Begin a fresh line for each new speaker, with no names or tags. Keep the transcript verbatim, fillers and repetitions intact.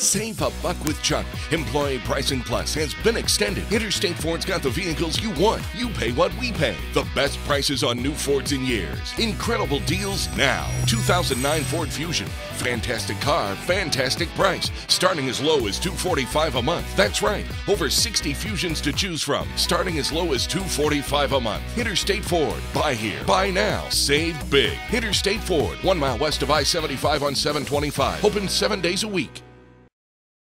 Save a buck with Chuck. Employee Pricing Plus has been extended. Interstate Ford's got the vehicles you want. You pay what we pay. The best prices on new Fords in years. Incredible deals now. two thousand nine Ford Fusion. Fantastic car, fantastic price. Starting as low as two hundred forty-five dollars a month. That's right. Over sixty Fusions to choose from. Starting as low as two hundred forty-five dollars a month. Interstate Ford. Buy here. Buy now. Save big. Interstate Ford. One mile west of I seventy-five on seven twenty-five. Open seven days a week.